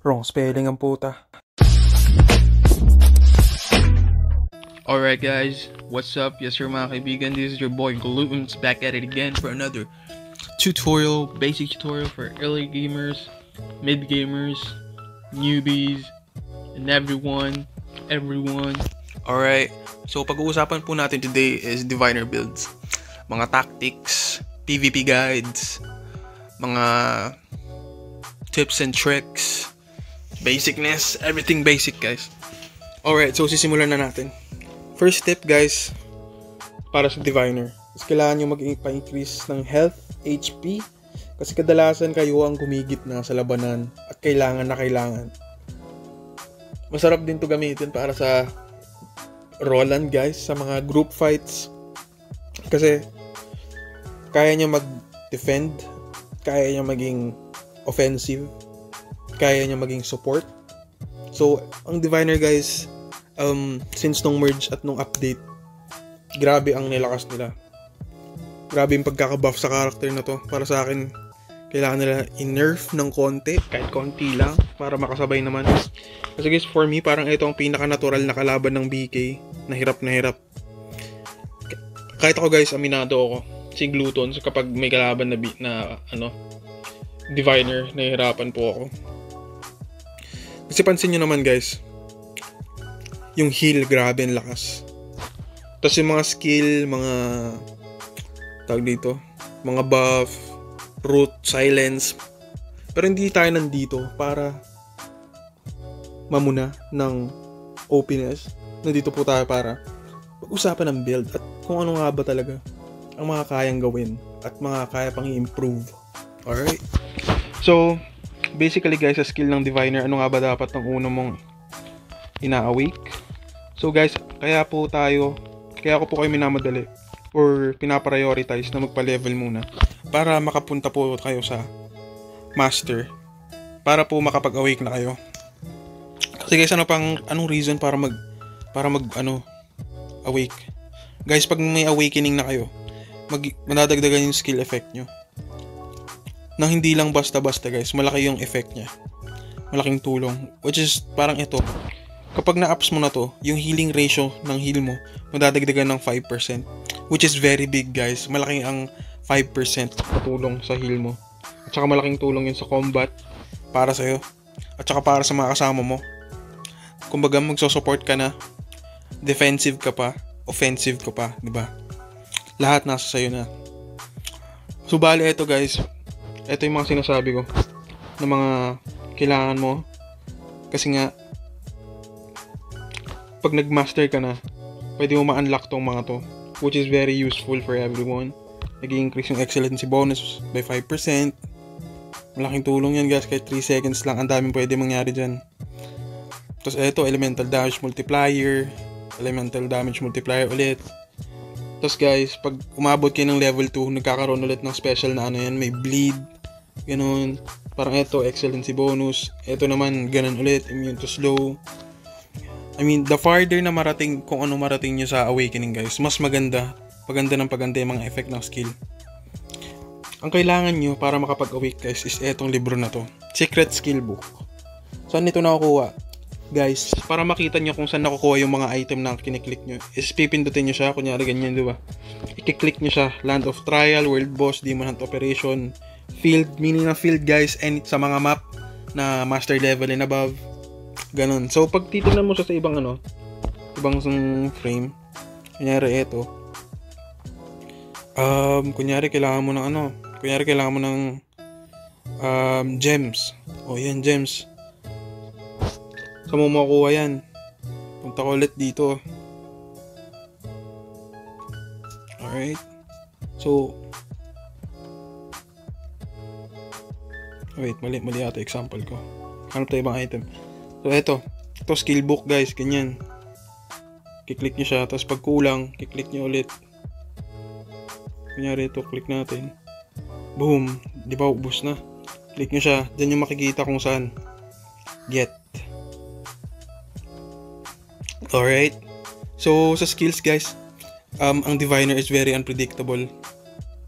Wrong spelling ang puta. Alright guys, what's up? Yes sir mga kaibigan, this is your boy Glutens back at it again for another tutorial, basic tutorial for early gamers, mid gamers, newbies, and everyone. Alright, so pag-uusapan po natin today is diviner builds. Mga tactics, PvP guides, mga tips and tricks, basicness, everything basic guys. Alright, so sisimulan na natin. First step guys, para sa diviner, is kailangan nyo mag-increase ng health, HP, kasi kadalasan kayo ang gumigit na sa labanan at kailangan na kailangan. Masarap din to gamitin para sa Roland guys, sa mga group fights, kasi kaya nyo mag-defend, kaya nyo maging offensive, kaya nyo maging support. So, ang diviner guys, since nung merge at nung update, grabe ang nilakas nila. Grabe yung pagkakabuff sa character na to. Para sa akin, kailangan nila i-nerf ng konti, kahit konti lang, para makasabay naman. Kasi guys, for me, parang ito ang pinaka-natural na kalaban ng BK, na hirap. Kahit ako guys, aminado ako, si Glutens, kapag may kalaban na diviner, nahihirapan po ako. Kasi pansin nyo naman guys, yung heal, grabe ang lakas. Tapos yung mga skill, mga tawag dito, mga buff, root, silence. Pero hindi tayo nandito para mamuna ng openness. Nandito po tayo para pag-usapan ng build at kung ano nga ba talaga ang mga kayang gawin at mga kaya pang i-improve. Alright? So, basically guys, sa skill ng diviner, ano nga ba dapat ng uno mong ina-awake? So guys, kaya ko po kayo minamadali or pinaprioritize na magpa-level muna para makapunta po kayo sa master, para po makapag-awake na kayo. Kasi guys, anong reason para mag awake? Guys, pag may awakening na kayo, madadagdagan yung skill effect nyo. Nang hindi lang basta-basta guys, malaki yung effect niya. Malaking tulong. Which is parang ito. Kapag na-ups mo na to, yung healing ratio ng heal mo, madadagdagan ng 5%. Which is very big guys. Malaking ang 5% patulong sa heal mo. At saka malaking tulong yun sa combat para sa'yo. At saka para sa mga kasama mo. Kumbaga magsusupport ka na, defensive ka pa, offensive ka pa, di ba? Lahat nasa sa'yo na. So bali ito guys, ito yung mga sinasabi ko na mga kailangan mo. Kasi nga, pag nag-master ka na, pwede mo ma-unlock tong mga to, which is very useful for everyone. Nag-i-increase yung excellency bonus by 5%. Malaking tulong yan guys, kahit 3 seconds lang, ang daming pwede mangyari dyan. Tapos ito, elemental damage multiplier ulit. Tapos guys, pag umabot kayo ng level 2, nagkakaroon ulit ng special na may bleed, ganun. Parang ito, excellency bonus. Ito naman, ganun ulit, immune to slow. The farther na marating, kung ano marating nyo sa awakening guys, mas maganda yung mga effect ng skill. Ang kailangan nyo para makapag-awake guys is etong libro na to, Secret Skill Book. Saan nito nakukuha? Guys, para makita nyo kung saan nakukuha yung mga item na kiniklik nyo, is pipindutin nyo siya, kunyari ganyan, diba? I-click nyo siya, Land of Trial, World Boss, Demon Hunt Operation, Field, meaning na field guys, and sa mga map na master level and above, ganun. So pag titignan mo siya sa ibang frame, kunyari ito, kunyari kailangan mo ng gems. O yan, gems. Saan mo makukuha yan? Punta ko ulit dito. Alright. So, wait, mali yata example ko. Hanap tayo ibang item. So, ito skill book guys, ganyan. Kiklik nyo siya, tapos pag kulang, kiklik nyo ulit. Kunyari ito, click natin. Boom! Di ba, ubos na. Click nyo siya, dyan yung makikita kung saan. Get. Alright. So, sa skills guys, ang diviner is very unpredictable.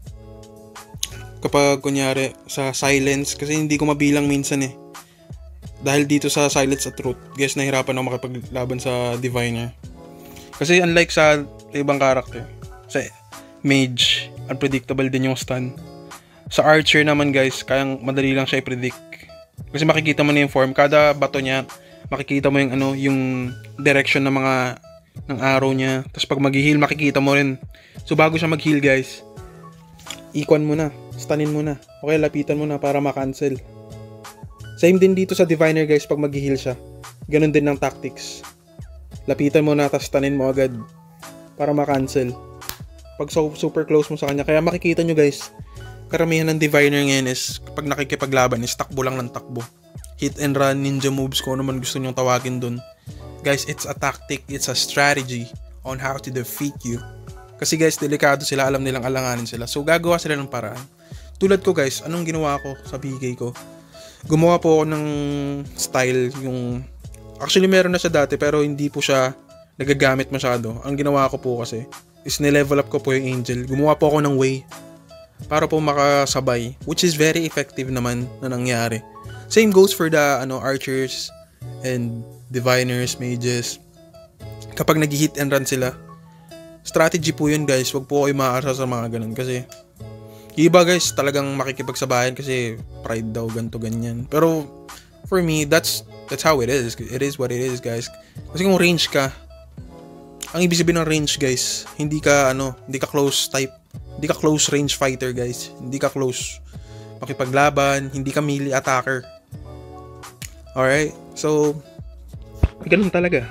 Kapag kunyari sa silence, kasi hindi ko mabilang minsan Dahil dito sa silence at root, guys, nahirapan ako makipaglaban sa diviner. Kasi unlike sa ibang character, sa mage, unpredictable din yung stun. Sa archer naman, guys, kayang madali lang siya i-predict. Kasi makikita mo na yung form, kada bato niya, makikita mo yung yung direction ng ng arrow niya. Tapos pag mag-heal, makikita mo rin. So bago siya mag-heal, guys, ikon mo na, stunin mo na. Okay, lapitan mo na para ma-cancel. Same din dito sa diviner, guys, pag mag-heal siya. Ganun din ng tactics. Lapitan mo na, tapos stunin mo agad para ma-cancel. Pag super close mo sa kanya, kaya makikita nyo, guys, karamihan ng diviner ngayon is kapag nakikipaglaban is takbo lang ng takbo. Hit and run, ninja moves, kung ano man gusto nyong tawagin dun. Guys, it's a tactic, it's a strategy on how to defeat you. Kasi guys, delikado sila, alam nilang alanganin sila. So gagawa sila ng paraan. Tulad ko, guys, anong ginawa ko sa BK ko? Gumawa po ako ng style, yung actually meron na siya dati pero hindi po siya nagagamit masyado. Ang ginawa ko po kasi is nilevel up ko po yung angel. Gumawa po ako ng way para po makasabay, which is very effective naman na nangyari. Same goes for the archers and diviners, mages. Kapag nag-hit and run sila, strategy po yun, guys. Wag po kayo maasa sa mga ganun kasi iba, guys, talagang makikipagsabayan kasi pride daw, ganto ganyan. Pero for me, that's how it is. It is what it is, guys. Kasi kung range ka, ang ibig sabihin ng range, guys, hindi ka close type. Hindi ka close range fighter, guys. Hindi ka close makipaglaban, hindi ka melee attacker. Alright? So, ganun talaga.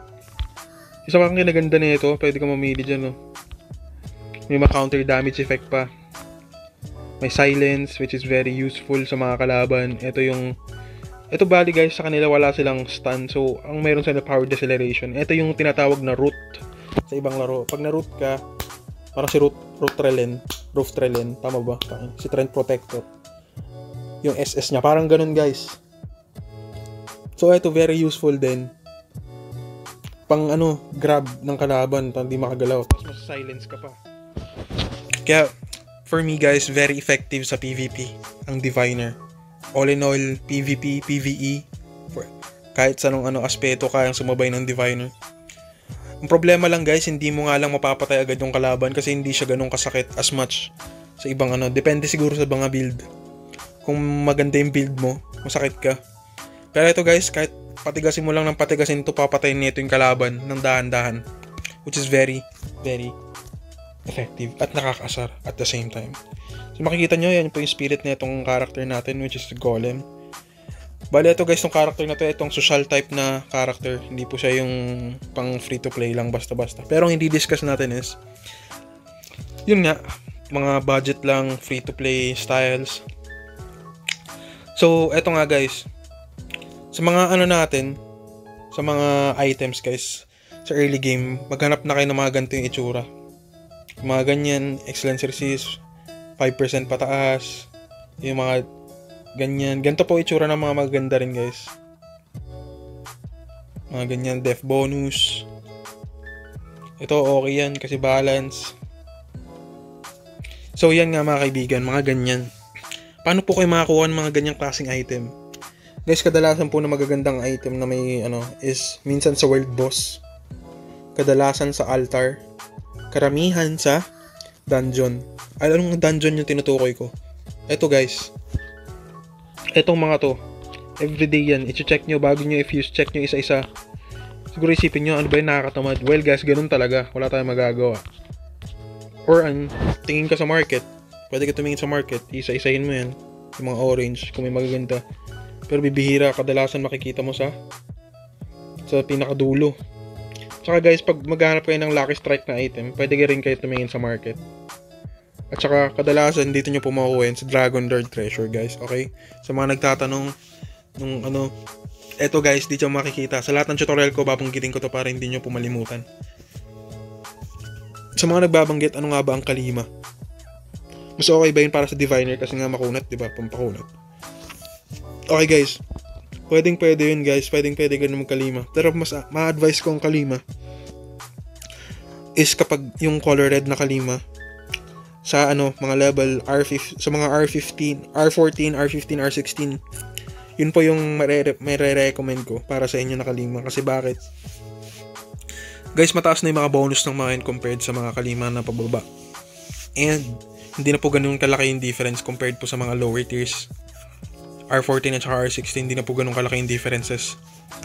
Isa pang kinaganda na ito, pwede ka mamili dyan, no? May ma-counter damage effect pa. May silence, which is very useful sa mga kalaban. Ito bali, guys, sa kanila wala silang stun. So, ang mayroon sila power deceleration. Ito yung tinatawag na root sa ibang laro. Pag na-root ka, parang si Roof Trellen, tama ba? Si Trent Protector. Yung SS niya, parang ganun, guys. So, ito very useful din. Pang grab ng kalaban, pang di makagalaw. Tapos mas silence ka pa. Kaya, for me, guys, very effective sa PvP ang diviner. All in all, PvP, PvE, kahit sa aspeto kayang sumabay ng diviner. Ang problema lang, guys, hindi mo nga lang mapapatay agad yung kalaban kasi hindi siya ganun kasakit as much sa ibang depende siguro sa mga build. Kung maganda yung build mo, masakit ka. Pero ito, guys, kahit patigasin mo lang ng patigasin ito, papatayin nito yung kalaban ng dahan-dahan, which is very, very effective at nakakasar at the same time. So makikita nyo, yan po yung spirit na itong character natin, which is the Golem. Bali, ito, guys, itong character na to, itong social type na character. Hindi po siya yung pang free to play lang basta-basta. Pero ang hindi discuss natin is yun nga, mga budget lang, free to play styles. So eto nga, guys, sa mga natin, sa mga items, guys, sa early game, maghanap na kayo ng mga ganito yung itsura. Mga ganyan, excellence resist, 5% pataas, yung mga ganyan. Ganito po itsura ng mga maganda rin, guys. Mga ganyan, def bonus. Ito, okay yan kasi balance. So, yan nga, mga kaibigan, mga ganyan. Paano po kayo makakuha ng mga ganyang klaseng item? Guys, kadalasan po na magagandang item na may is minsan sa world boss, kadalasan sa altar, karamihan sa dungeon. Anong dungeon yung tinutukoy ko? Eto, guys, etong mga to, everyday yan, i-check nyo bago nyo i-fuse, check nyo isa-isa. Siguro isipin nyo, ano ba yung nakakatamad? Well, guys, ganun talaga, wala tayong magagawa. Or tingin ka sa market, pwede ka tumingin sa market, isa-isahin mo yan, yung mga orange kung may magaganda. Pero bibihira, kadalasan makikita mo sa pinakadulo. Tsaka, guys, pag maghahanap kayo ng lucky strike na item, pwede ka rin kayo tumingin sa market. At saka, kadalasan dito nyo po makukuha sa Dragon Lord Treasure, guys, okay? Sa mga nagtatanong nung eto, guys, dito nyo makikita. Sa lahat ng tutorial ko, babanggitin ko to para hindi nyo po malimutan. Sa mga nagbabanggit, ano nga ba ang kalima? Mas okay ba yun para sa diviner kasi nga makunat, diba? Pampakunat. Okay, guys, pwede yun, guys, pwede ganun magkalima. Pero mas ma-advise ko ang kalima is kapag yung color red na kalima sa mga level R5, sa mga R15, R14, R15, R16, Yun po yung may-recommend ko para sa inyo na kalima. Kasi bakit? Guys, mataas na yung mga bonus ng mga compared sa mga kalima na pababa. And hindi na po ganun kalaki yung difference compared po sa mga lower tiers. R14 at saka R16, hindi na po ganun kalaki yung differences.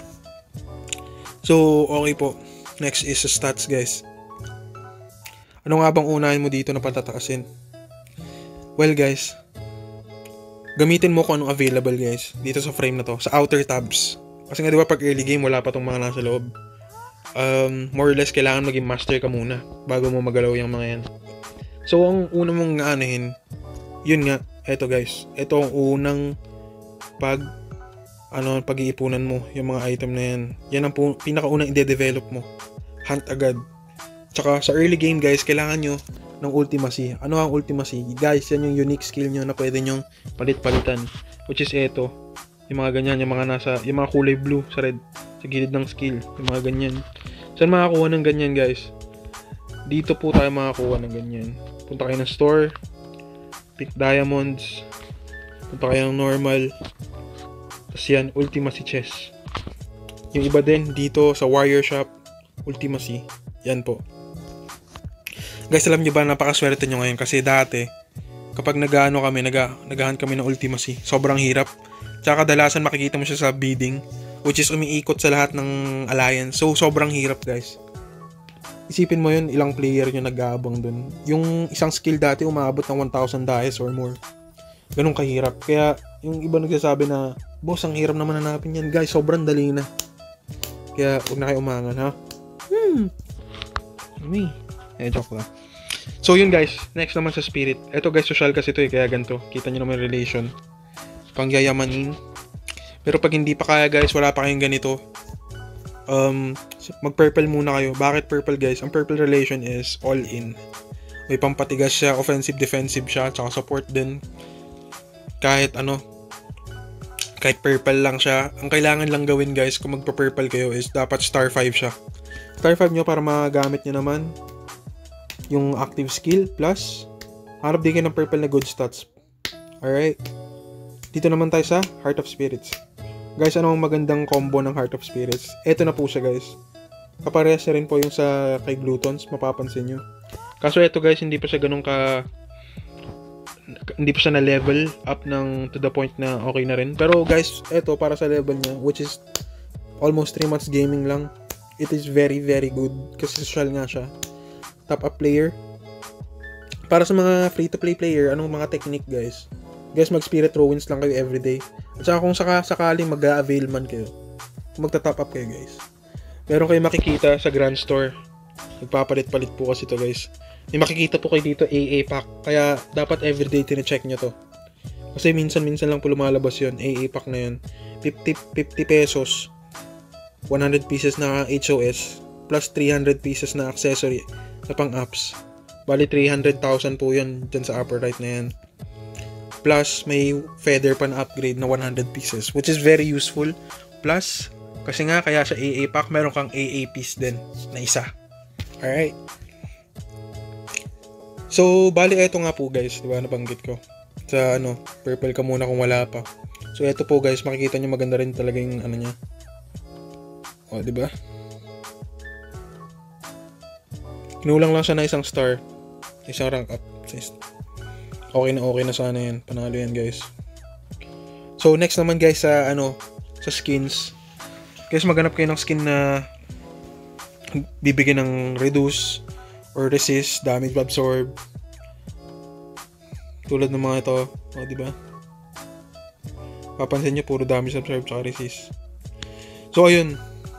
So, okay po. Next is stats, guys. Ano nga bang unahin mo dito na patataasin? Well, guys, gamitin mo kung anong available, guys, dito sa frame na to, sa outer tabs. Kasi nga, di ba, pag early game, wala pa tong mga nasa loob. More or less, kailangan maging master ka muna bago mo magalaw yung mga yan. So, ang una mong aanahin, yun nga, eto guys, eto ang unang pag-iipunan mo, yung mga item na yan. Yan ang pinakaunang i-develop mo. Hunt agad. Tsaka sa early game, guys, kailangan nyo ng ultimacy. Ano ang ultimacy? Guys, yan yung unique skill nyo na pwede nyong palit-palitan. Which is eto. Yung mga ganyan, yung mga kulay blue sa red, sa gilid ng skill. Yung mga ganyan. Saan makakuha ng ganyan, guys? Dito po tayo makakuha ng ganyan. Punta kayo ng store, pick diamonds, punta kayo ng normal, tapos yan, ultimacy chest. Yung iba din, dito sa warrior shop, ultimacy. Yan po. Guys, alam nyo ba, napakaswerte nyo ngayon kasi dati, kapag naghahan kami ng ultimacy, sobrang hirap. Tsaka kadalasan makikita mo siya sa bidding, which is umiikot sa lahat ng alliance. So, sobrang hirap, guys. Isipin mo yun, ilang player nyo nag-aabang dun. Yung isang skill dati, umabot ng 1,000 dice or more. Ganun kahirap. Kaya, yung iba nagsasabi na, boss, ang hirap naman hanapin yan. Guys, sobrang dali na. Kaya, huwag na kayo umangan, ha? Joke lang. So, yun guys. Next naman sa spirit. Ito guys, social kasi ito kaya ganito. Kita nyo naman yung relation. Pangyayamanin. Pero pag hindi pa kaya guys, wala pa kayong ganito. Mag-purple muna kayo. Bakit purple guys? Ang purple relation is all in. May pampatigas siya, offensive, defensive siya, tsaka support din. Kahit purple lang siya. Ang kailangan lang gawin guys kung magpa-purple kayo is dapat star 5 siya. Star 5 nyo para magamit nyo naman yung active skill plus harap din kayo ng purple na good stats. Alright. Dito naman tayo sa Heart of Spirits. Guys, ano ang magandang combo ng Heart of Spirits? Ito na po siya guys. Kaparehas na rin po yung sa kay Glutons, mapapansin nyo. Kaso ito guys, hindi pa siya na level up ng to the point na okay na rin. Pero guys, ito para sa level niya, which is almost 3 months gaming lang. It is very very good kasi social nga siya. Top up player. Para sa mga free to play player, anong mga technique guys? Guys, mag-spirit ruins lang kayo everyday. At saka kung sakaling mag-a-avail man kayo, magta-top up kayo guys. Meron kayo makikita sa Grand Store. Nagpapalit-palit po kasi to guys. May makikita po kayo dito AA pack. Kaya dapat everyday tine-check nyo to. Kasi minsan-minsan lang po lumalabas yun. AA pack na yun. 50 pesos. 100 pieces na HOS. Plus 300 pieces na accessory na pang-apps. Bali 300,000 po yun dyan sa upper right na yan. Plus may feather pa na upgrade na 100 pieces. Which is very useful. Plus, kasi nga kaya sa AA pack, meron kang AA piece din na isa. Alright. So, bali ito nga po guys, diba, nabanggit ko. Sa purple ka muna kung wala pa. So, ito po guys, makikita nyo maganda rin talaga yung niya. O, diba? Kinulang lang siya na isang star. Isang rank up. Okay na sana yan. Panalo yan guys. So, next naman guys sa sa skins. Guys, maghanap kayo ng skin na bibigyan ng reduce or resist, damage absorb. Tulad ng mga ito, di ba? Papansin niyo puro damage absorb at resist. So ayun.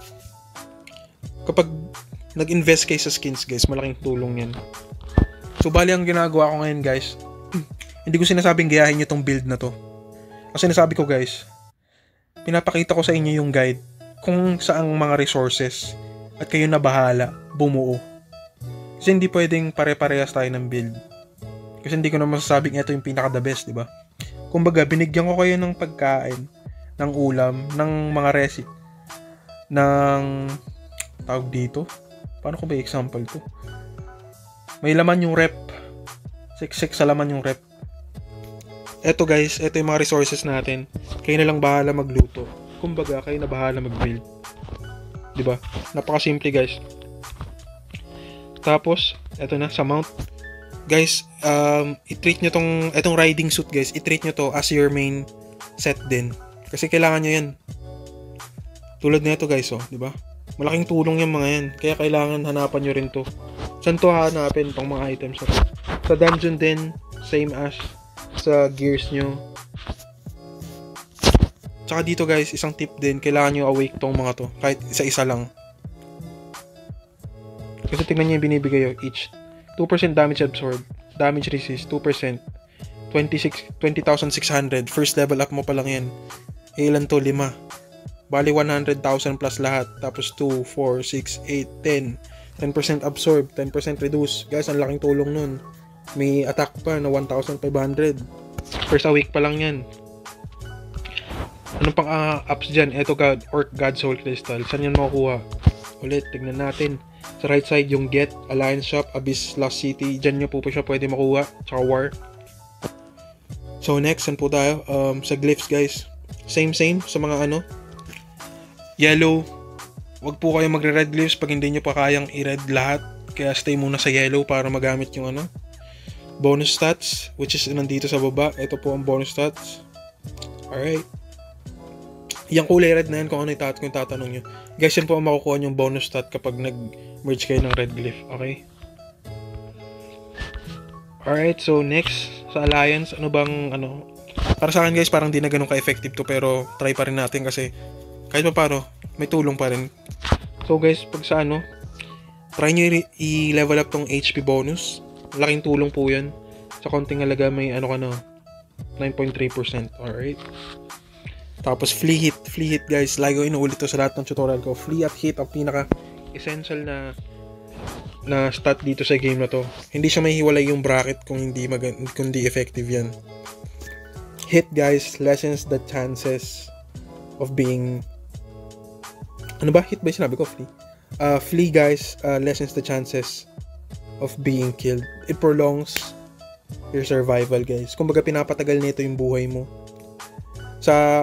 Kapag nag-invest kayo sa skins, guys, malaking tulong 'yan. So bali ang ginagawa ko ngayon, guys, hindi ko sinasabing gayahin niyo tong build na to. Kasi sinasabi ko, guys, pinapakita ko sa inyo yung guide kung saang mga resources at kayo na bahala bumuo. Kasi hindi pwedeng pare-parehas tayo ng build. Kasi hindi ko na masasabing ito yung pinaka-the best, di ba? Kumbaga, binigyan ko kayo ng pagkain, ng ulam, ng mga recipe, ng tawag dito. Paano ko ba example to? May laman yung rep. Siksik sa laman yung rep. Eto guys, eto yung mga resources natin. Kayo na lang bahala magluto. Kumbaga, kayo na bahala mag-build. Diba? Napakasimple guys. Tapos, eto na, sa mount. Guys, i-treat nyo etong riding suit guys, i-treat nyo to as your main set din. Kasi kailangan nyo yan. Tulad nito guys, oh, diba? Malaking tulong yung mga yan. Kaya kailangan hanapan nyo rin to. Saan to hanapin pang mga items? Sa dungeon din, same as sa gears nyo. Tsaka dito guys, isang tip din, kailangan nyo awake tong mga to. Kahit isa-isa lang. Kasi tingnan nyo yung binibigay yo, each 2% damage absorb, damage resist, 2%, 20,600. First level up mo pa lang yan. Ilan to? 5. Bali 100,000 plus lahat. Tapos 2, 4, 6, 8, 10. 10% absorb, 10% reduce. Guys, ang laking tulong nun. May attack pa na 1,500. First a week pa lang yan. Anong pang ups dyan? Eto God, Orc God Soul Crystal. Saan yan makukuha? Ulit, tignan natin. Sa right side, yung Get, Alliance Shop, Abyss, Lost City. Dyan nyo po siya pwede makuha. Tsaka War. So next, saan po tayo? Sa glyphs guys. Same sa mga yellow. Wag po kayo magre-red glyphs pag hindi nyo pa kayang i-red lahat. Kaya stay muna sa yellow para magamit yung bonus stats, which is nandito sa baba. Ito po ang bonus stats. Alright. Yung kulay red na yan kung yung tatanong nyo. Guys, yan po ang makukuha yung bonus stat kapag nag-merge kayo ng red glyph. Okay? Alright, so next sa Alliance, para sa akin guys, parang di na ganun ka-effective to, pero try pa rin natin kasi kahit pa paano, may tulong pa rin. So guys, pag sa try nyo i-level up tong HP bonus. Laking tulong po yan. Sa konting halaga may 9.3%. Alright. Tapos flea hit guys, lagi ko inuulit to sa lahat ng tutorial ko. Flea at hit ang pinaka essential na stat dito sa game na to. Hindi siya mahihiwalay yung bracket kung hindi effective yan. Hit guys lessens the chances of being hit ba yung sinabi ko? Flea guys lessens the chances of being killed. It prolongs your survival guys. Kumbaga pinapatagal nito yung buhay mo. Sa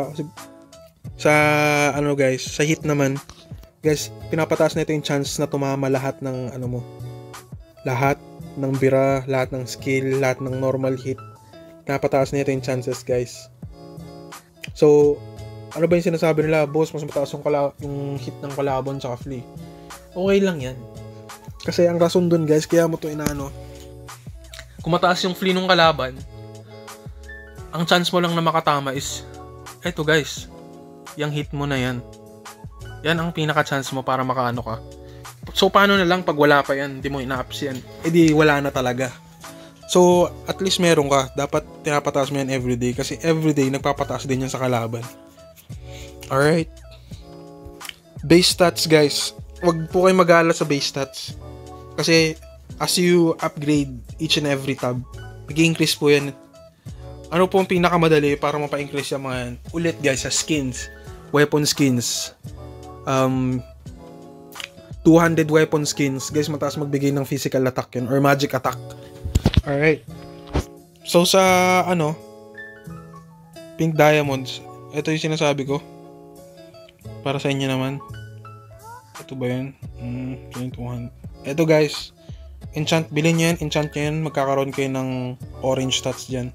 guys, sa hit naman guys, pinapataas nito yung chance na tumama lahat ng lahat ng bira, lahat ng skill, lahat ng normal hit. Pinapataas nito yung chances guys. So ano ba yung sinasabi nila, boss, mas mataas yung hit ng kalabon sa flea. Okay lang yan. Kasi ang rason dun guys, kaya mo to kung mataas yung flea ng kalaban, ang chance mo lang na makatama is eto guys, yung hit mo na yan. Yan ang pinaka-chance mo para makaano ka. So paano na lang pag wala pa yan, hindi mo ina-ups yan, edi wala na talaga. So at least meron ka, dapat pinapataas mo yan everyday kasi everyday nagpapataas din yan sa kalaban. Alright. Base stats guys, wag po kayo mag-alala sa base stats. Kasi as you upgrade each and every tab, mag-increase po yan. Ano po ang pinakamadali para mapa-increase yung mga yan? Ulit guys, sa skins, weapon skins, 200 weapon skins, guys, mataas magbigay ng physical attack yun, or magic attack. Alright. So sa pink diamonds, ito yung sinasabi ko. Para sa inyo naman. Ito ba yun? 200. Ito guys, enchant, bilhin nyo yan, enchant nyo yan, magkakaroon kayo ng orange stats dyan.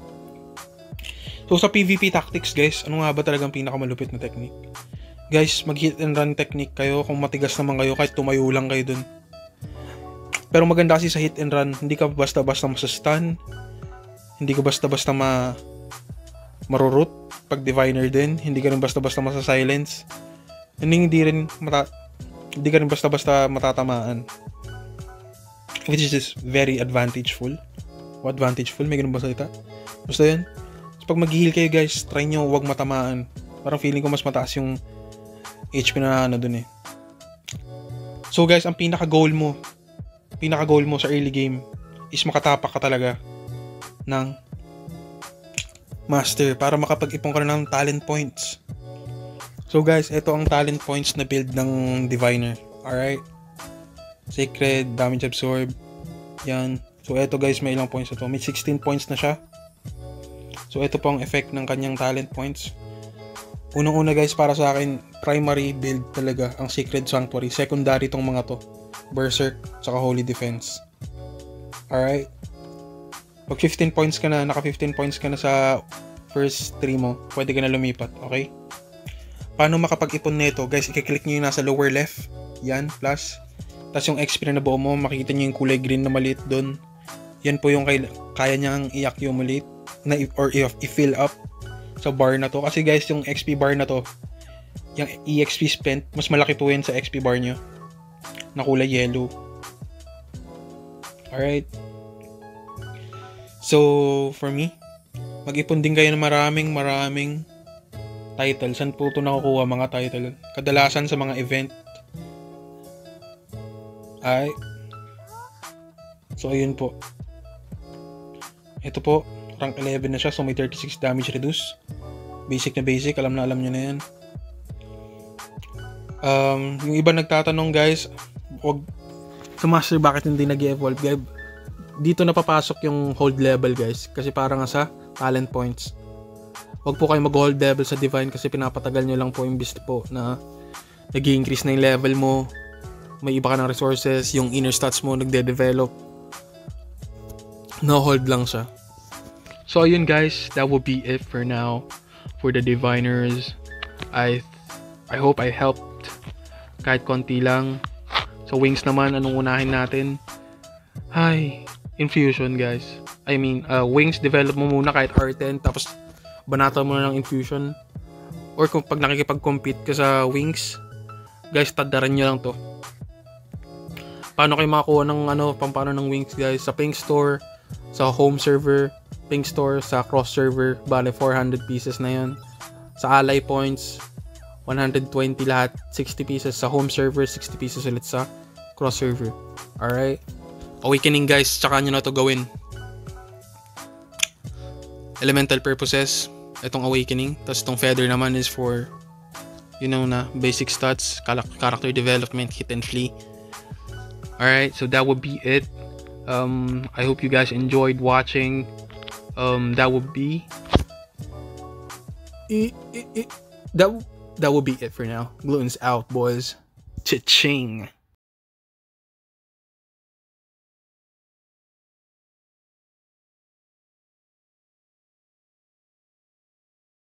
So sa PvP tactics guys, ano nga ba talagang pinakamalupit na technique? Guys, mag hit and run technique kayo. Kung matigas naman kayo, kahit tumayo lang kayo dun. Pero maganda kasi sa hit and run, hindi ka basta-basta masastun, hindi ka basta-basta marurut pag diviner din, hindi ka rin basta-basta masa-silence, hindi ka rin basta-basta matatamaan, which is very advantageful. May ganun ba salita? Basta yun. So, pag mag-heal kayo guys, try nyo huwag matamaan. Parang feeling ko mas mataas yung HP na dun eh. So guys, ang pinaka-goal mo sa early game is makatapak ka talaga ng master para makapag-ipon ka na ng talent points. So guys, ito ang talent points na build ng diviner. Alright? Sacred, damage absorb. Yan. So ito guys, may ilang points na to. May 16 points na siya. So ito po ang effect ng kanyang talent points. Unang-una guys, para sa akin, primary build talaga ang Sacred Sanctuary. Secondary tong mga to, Berserk, tsaka Holy Defense. Alright. Pag 15 points ka na, naka 15 points ka na sa first 3 mo, pwede ka na lumipat, okay? Paano makapag-ipon nito? Guys, i-click nyo yung nasa lower left. Yan, plus. Tapos yung XP na nabuo mo, makikita nyo yung kulay green na maliit doon. Yan po yung kaya niyang i-accumulate or i-fill up sa bar na to. Kasi guys, yung XP bar na to, yung EXP spent, mas malaki po yun sa XP bar nyo na kulay yellow. Alright. So, for me, mag-ipon din kayo ng maraming title. Saan po ito nakukuha mga title? Kadalasan sa mga event. Ay. So, ayun po. Ito po, rank 11 na siya. So, may 36 damage reduce. Basic na basic. Alam nyo na yan. Yung iba nagtatanong guys, wag sa master bakit hindi nag-evolve guys. Dito na papasok yung hold level guys. Kasi parang sa talent points. Wag po kayo mag-hold level sa divine kasi pinapatagal nyo lang po yung beast po na nag-increase na yung level mo. May iba ka ng resources. Yung inner stats mo nagde-develop. No hold lang siya. So ayun guys, that will be it for now for the diviners. I hope I helped kahit konti lang. Sa wings naman, anong unahin natin? Hi, infusion guys. I mean, wings develop mo muna kahit R10 tapos banata mo na ng infusion. Or kung pag nakikipag-compete ka sa wings, guys, tadaran nyo lang to. Paano kayo makakuha ng pampano ng wings guys? Sa Pink Store, sa home server, Pink Store, sa cross server, bale 400 pieces na yun. Sa ally points, 120 lahat, 60 pieces sa home server, 60 pieces ulit sa cross server. Alright? Awakening guys, tsaka nyo na to gawin. Elemental purposes, itong awakening. Tapos itong feather naman is for, you know na, basic stats, character development, hit and flee. Alright, so that would be it. I hope you guys enjoyed watching. That would be that would be it for now. Gluten's out, boys. Cha-ching.